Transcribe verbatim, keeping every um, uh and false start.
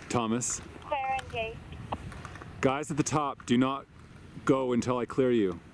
Thomas. Clear engage. Guys at the top, do not go until I clear you.